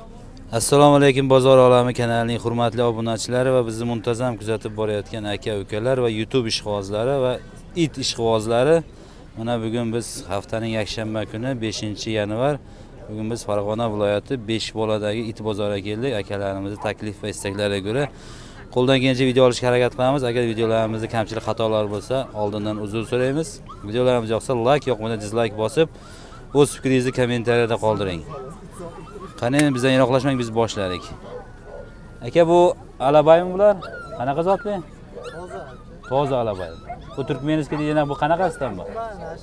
Assalomu alaykum bozor olami kanalining hurmatli obunachilari va bizni muntazam kuzatib borayotgan aka-ukalar va YouTube ishqibozlari va it ishqibozlari. Mana bugun biz haftaning yakshanba kuni 5-yanvar. Bugun biz Farg'ona viloyati Beshboladagi it bozoriga keldik. Akalarimizning taklif va istaklariga ko'ra qo'ldan kelgancha video olishga harakat qilamiz. Agar videolarimizda kamchilik xatolar bo'lsa, oldindan uzr so'raymiz. Videolarimiz yoqsa like, yoqmasa dislike bosib, o'z fikringizni kommentariyada qoldiring. Qani bizdan yiroqlashmang, biz boshladik. Aka, bu alabaymi bular? Qanaqa zotli? Toza alabay. Bu turkmeniskiy degan bu qanaqasidan bu?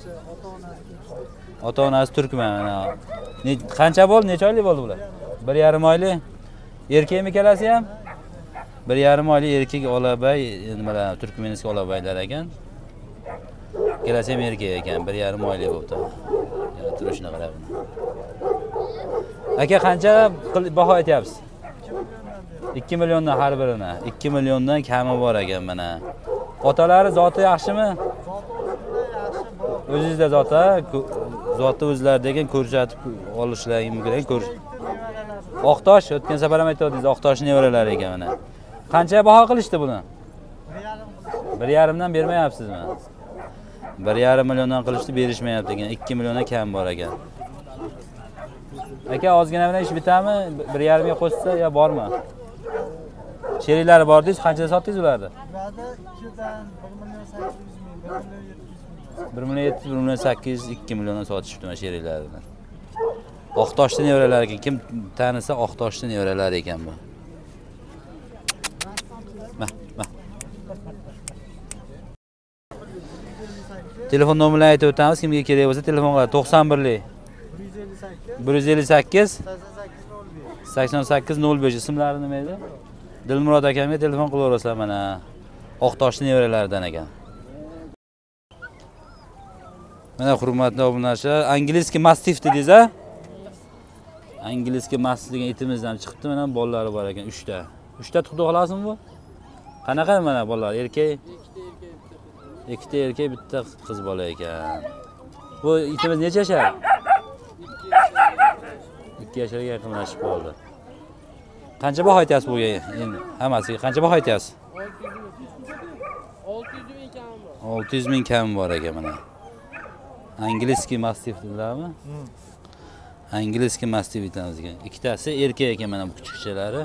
Ota-onasi turkman. Qancha bo'ldi? Necha oylik bo'ldi bular? 1,5 oylik. Erkakmi kelasi ham? 1,5 oylik erkak olabay, nimalar turkmeniskiy olabaylar ekan. Kelasi ham erkak ekan, 1,5 oylik bo'ldi. Yana turishni qarab. Aka, qancha baho aytyapsiz? 2 milliondan har birini. 2 milliondan kami bor ekan mana. Otalari zoti yaxshimi? O'zingizda zoti o'zlaridagi ko'rsatib olishlari mumkin. Oqtosh, o'tgan safar ham aytdingiz, Oqtoshni nevaralari ekan mana. Qancha baho qilishdi buni? 1,5 dan bermayapsizmi? 1,5 milliondan qilishdi, berishmayapti ekan. 2 milliondan kam bor ekan. Aka, ozgina bilan ish bitami? 1,5 ga qo'shsa yo bormi? Sheriklari bor deysiz, qanchaga sotdingiz ularni? Ularda 2dan 1,7 million, 1,800, 2 milliondan sotishibdi mana sheriklarini. Oqtoshdan nevaralar ekan. Kim tanisa Oqtoshdan nevaralar ekan bu. Telefon nomerlarini aytib o'tamiz. Kimga kerak bo'lsa telefon qiladi. 91lik 158 8805 ismlari nima edi? Dilmurod akamga telefon qilaverasizlar mana. Oqtoshning nevaralaridan ekan. Mana hurmatli obunachilar, angliskiy mastif dedingiz a? Angliskiy mastif degan itimizdan chiqibdi, mana bolalari bor ekan 3 ta. 3 ta tuxdi xolasizmi bu? Qanaqa mana bolalar? Erkak? Ikkita erkak, bitta qiz bola ekan. Bu itimiz necha yashar? 2 yoshga yaqinlashib qoldi. Qancha baho aytyapsiz buga? Endi hammasiga qancha baho aytyapsiz? 600 ming kami bor ekan mana. Angliskiy mastif dedilarmi? Angliskiy mastif aytamiz ekan. Ikkitasi erkak ekan mana bu kichikchalari.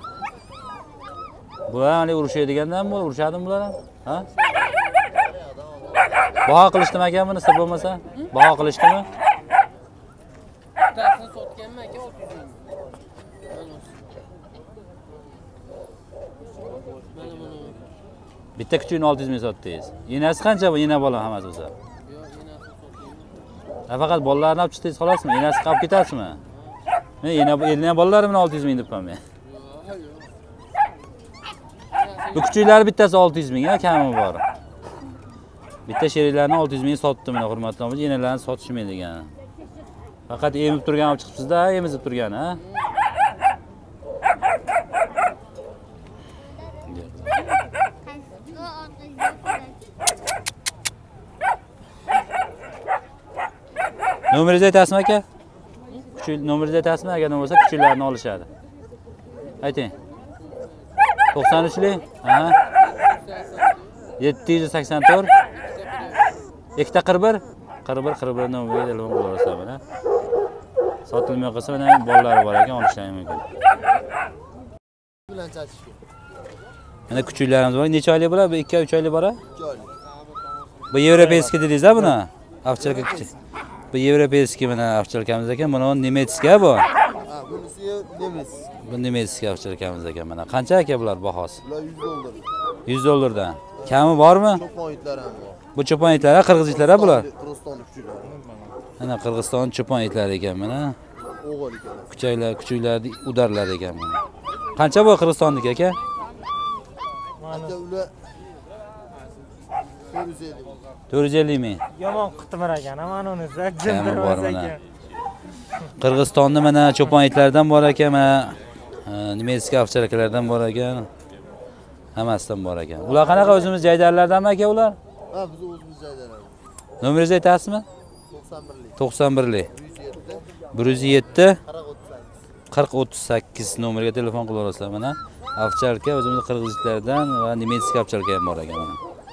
Bular hali urushadigandan bo'l, urushadimi bular ham? Ha? Baho qilishdimi aka buni, sir bo'lmasa? Baho qilishdimi? Bittasini sotganman aka 600 ming. Bitta kuchugini 600 ming sotdingiz. Enasi qancha bu? Ena bola hammasi bo'lsa. Yo'q, enasini sotganman. Faqat bolalarni olib chiqdingiz xolosmi? Enasi qolib ketasizmi? Men ena bolalar bilan 600 ming debman men. Bu kuchuklar bittasi 600 ming, kami bor. Bitta sheriklarni 600 ming sotdim mana hurmatli obunachilar. Enalarni sotishmaydi degan. Faqat emib turgan olib chiqibsiz-da, emizib turgan, ha? Nomeringizni aytasizmi aka? Kuchuk nomeringizni aytasizmi? Agar bo'lmasa kuchuklarni olishadi. Ayting. 93lik? Ha. 784 241 41 nomeriga telefon qilaverasizlar mana. Sotilmay qolsa mana bolalari bor ekan, olishlari mumkin. bilan chatishga. Mana kuchuklarimiz bor. Necha oylik bo'ladi? Bu 2-3 oylik bor-a? 2 oylik. Bu yevropeyskiy dedingiz-a buni? Ovchalka kichik. Bu yevropeyskiy mana ovchalkamiz ekan. Buni nemetskiy bu. Ha, bunisi nemis. Bu nemetskiy ovchalkamiz ekan mana. Qancha aka bular bahosi? Bular $100. 100 dollardan. Kami bormi? Cho'pon itlari ham bor. Bu cho'pon itlari, qirg'iz itlari bular. Qirg'izistonlik kuchuklar. Mana Qirg'iziston cho'pon itlari ekan mana. O'g'il ekan. Kuchuklarni udarlari ekan mana. Qancha bu Qirg'izistonniki aka? Aka ular 450 ming. Yomon qitmir ekan, mana uni jimdirmas ekan. Qirg'izistonda mana cho'pon itlaridan bor ekan, mana nemetskiy ovchalkalardan bor ekan. Hammasidan bor ekan. Ular qanaqa o'zimiz jaydarlardanmi aka ular? Ha, biz o'zimiz jaydarlar. Nomeringizni aytasizmi? 91lik. 91lik 107 4038 nomeriga telefon qilaverasizlar mana. Ovcharka o'zimizning qirg'izlardan va nemetskiy ovcharka ham bor ekan mana.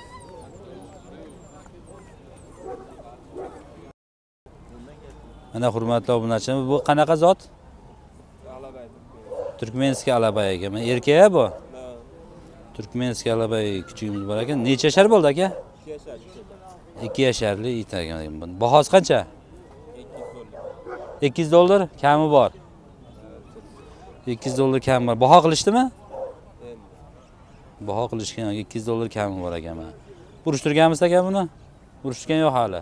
Mana hurmatli obunachilar, bu qanaqa zot? Alabay. Turkmenskiy alabay ekan. Erkak bu. Turkmenskiy alabay kichigimiz bor ekan. Necha yashar bo'ldi aka? 2 yasharli it ekan. Bahosi qancha? $200 kami bor. $200 kami bor. Baho qilishdimi? Baho qilishgan $200 kami bor ekan mana. Urishtirganmiz aka buni? Urishgan yo'q hali.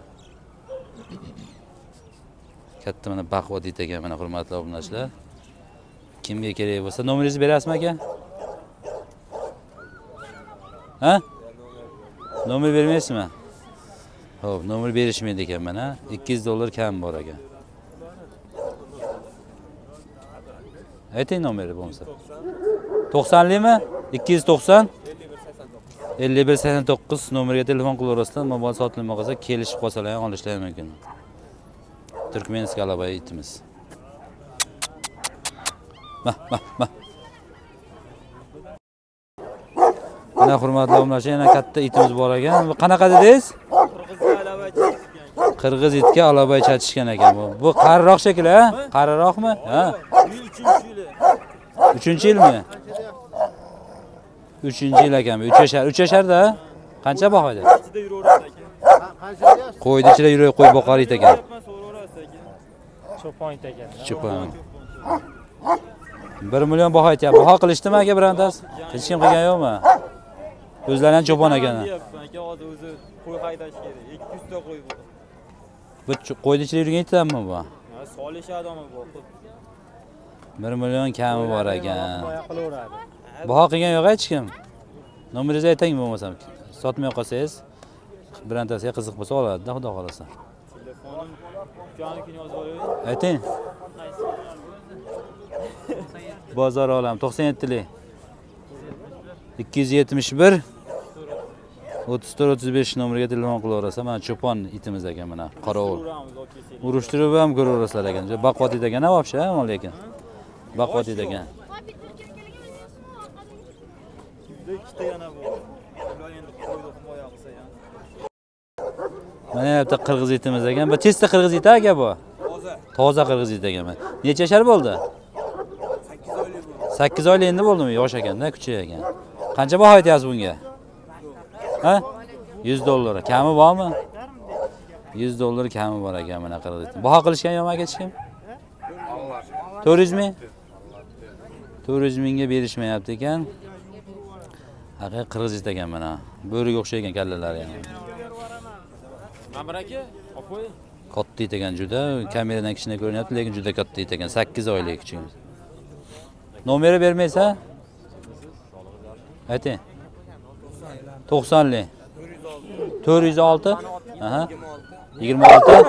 Katta mana baquvvat it ekan mana hurmatli obunachilar. Kimga kerak bo'lsa nomeringizni berasizmi aka? Ha? Nomer bermaysizmi? Xo'p, nomer berishmaydi ekan mana. $200 kam bor ekan. Ayting nomeri bo'lmasa. 90limi? 290 5189 nomeriga telefon qilaverasizlar. Mobile sotilmay qolsa, kelishib qolsalar ham olishlari mumkin. Turkmenskiy alabay itimiz. Mana hurmatli obunachilar, yana katta itimiz bor ekan. Bu qanaqa dedingiz? Qirg'iz itga alabay chatishgan ekan bu. Bu qariroq shekilli, ha? Qariroqmi? Ha. 3-yilmi? 3-yil ekan. 3 yasharda. Qancha bahoda? Qo'ydi ichida yurib qo'y boqar it ekan. Cho'pon it ekan. Cho'pon. 1 million baho aytyapti. Baho qilishdimi aka birontas? Hech kim qilgan yo'qmi? O'zlari ham cho'pon ekan. Aka hozir o'zi qo'y haydash kerak. 200 ta qo'y bor. Bu qo'ydi ichida yurgan itami bu? Ha, solishadi ama bu. 1 million kami bor ekan. Boya qilaveradi. Baho qilgan yo'q hech kim. Nomeringizni ayting bo'lmasam. Sotmay qolsangiz, birontasiga qiziq bo'lsa oladi-da, xudo xolasa. Telefonim jonikini yozib oling. Ayting. Bozor olam 97lik 271 34-35 nomeriga telefon qilaverasiz. Mana cho'pon itimiz ekan mana, qorovul. Urishtirib ham ko'raverasizlar ekan. Baquvvat it ekan, vobsha, lekin. Baquvvat it ekan. Ikkita yana bu. Ular endi qo'ydi himoya qilsa ham. Mana yerda qirg'iz itimiz ekan. Bu testa qirg'iz it aka bu. Toza qirg'iz it ekan. Necha yashar bo'ldi? 8 oylik endi bo'ldimi? Yosh ekanda, kuchli ekan. Qancha baho aytyapsiz bunga? Ha? $100. Kami bormi? $100 kami bor ekan mana qirg'iz it. Baho qilishgan yo'qmi aka hech kim? 400 ming? 400 mingga berishmayapti ekan. Haqiqiy qirg'iz it ekan mana. Bo'riga o'xshagan kallalari ham. Amir aka, opoy. Katta it ekan juda. Kameradan kichkina ko'rinyapti, lekin juda katta it ekan. 8 oylik kichkina. Nomeri bermaysa? Ayting. 90lik. 406. Aha. 26.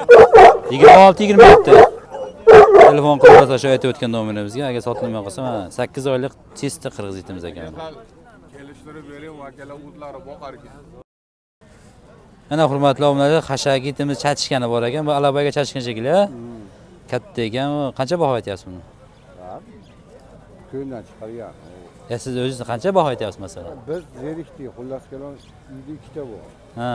27. Telefon qilaversa shu aytib o'tgan nomerimizga, agar sotilmay qolsa, mana 8 oylik testa qirg'iz itimiz ekan. Kelishtirib bering, vakalar o'tlari boqar ekan. Mana hurmatli obunachilar, xashak itimiz chatishgani bor ekan. Bu alabayga chatishgan shekilli, ha? Katta ekan. Qancha baho aytyapsiz buni? Ko'ndan chiqargan. Ya siz o'zingiz qancha baho aytyapsiz masalan? Biz zerikdik, xullas kalon uyda ikkita bor. Ha.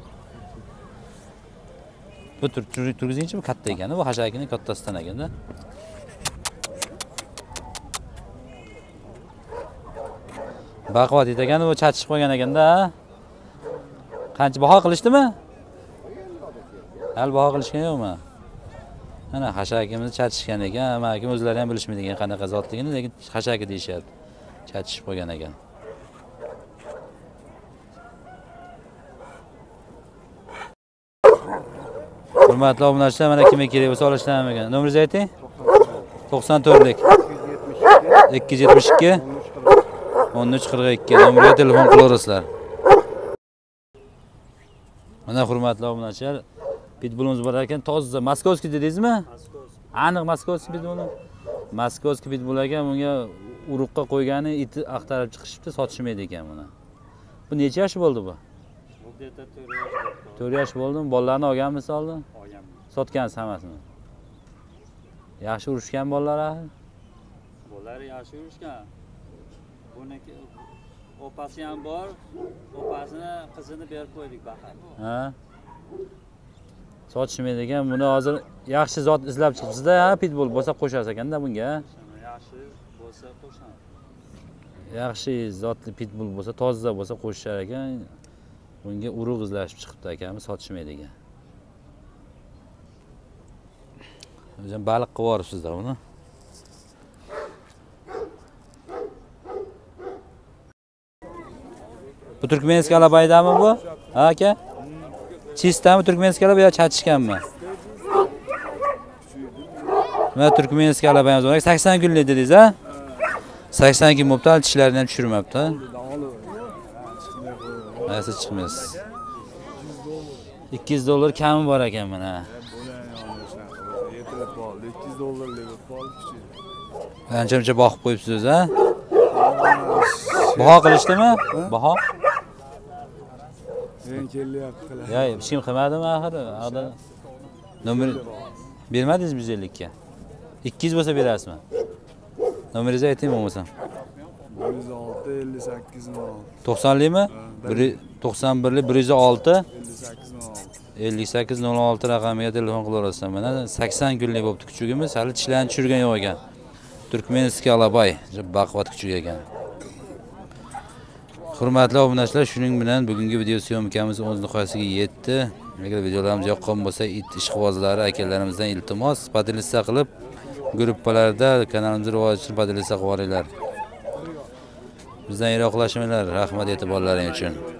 Bu turgizingchi, bu katta ekan, bu hashakining kattasidan ekanda. Baquvvat ekan, bu chatishib qo'ygan ekanda. Qancha baho qilishdimi? Hal baho qilishgan yo'qmi? Mana hashakimiz chatishgan ekan, amakim o'zlari ham bilishmaydi ekan qanaqa zotligini, lekin hashaki deyishyapti. Chatishib qo'ygan ekan. Hurmatli obunachilar, mana kimga kerak bo'lsa olishlari mumkin. Nomeringizni ayting. 94lik 272 1342 nomeriga telefon qilaverasizlar. Mana hurmatli obunachilar, pitbullimiz bor ekan, toza Moskovskiy dedingizmi? Aniq Moskovskiy pitbull. Moskovskiy pitbull ekan, bunga uruqqa qo'ygani iti axtarib chiqishibdi, sotishmaydi ekan buni. Bu necha yosh bo'ldi bu? Bu deta 4 yosh. 4 yosh bo'ldimi? Bolalarni olganmisiz oldin? Olganman. Sotgansiz hammasini. Yaxshi urushgan bolalar. Ular yaxshi yurishgan. Buniki opasi ham bor. Opasini qizini berib qo'ydik baxay. Ha. Sotishmaydi ekan. Buni hozir yaxshi zot izlab chiqibsiz-da, ha, pitbull bo'lsa qo'shasiz ekanda bunga. Yaxshi bo'lsa qo'shamiz. Yaxshi zotli pitbull bo'lsa, toza bo'lsa qo'shishar ekan. Bunga urug' izlashib chiqibdi akamiz, sotishmaydi ekan. O'zim baliq qilib yuboribsizlar buni. Bu turkmenskiy alabaydami bu? Ha aka? Chistami turkmenskiy alabay yo chatishganmi? Mana turkmenskiy alabayimiz bor. 80 kunlik dedingiz, ha? 80 kun bo'pti, tishlarini ham tushirmabdi. Nasi chiqmaysiz. $200 kami bor ekan mana. Qancha boqib qo'yibsiz, ha? Baho qilishdimi? Baho? Men kelyapti. Ya, hech kim qilmadimi axir? Nomer bermadingiz 150 ga. 200 bo'lsa berasizmi? Nomeringizni ayting bo'lmasam. 106 58 90likmi? 91lik 106 58 06 raqamiga telefon qilaverasizlar. Mana 80 kunlik bo'libdi kuchugimiz, hali tishlarini tushirgan yo'q ekan. Turkmenskiy alabay, baquvvat kuchuk ekan. Hurmatli obunachilar, shuning bilan bugungi video syomkamiz o'z nihoyasiga yetdi. Agar videolarimiz yoqqan bo'lsa, it ishqibozlari akalarimizdan iltimos, podpisa qilib, gruppalarda kanalimizga rivoyat uchun podpisa qilib yuboringlar. Bizdan yiroqlashmanglar. Rahmat e'tiborlaring uchun.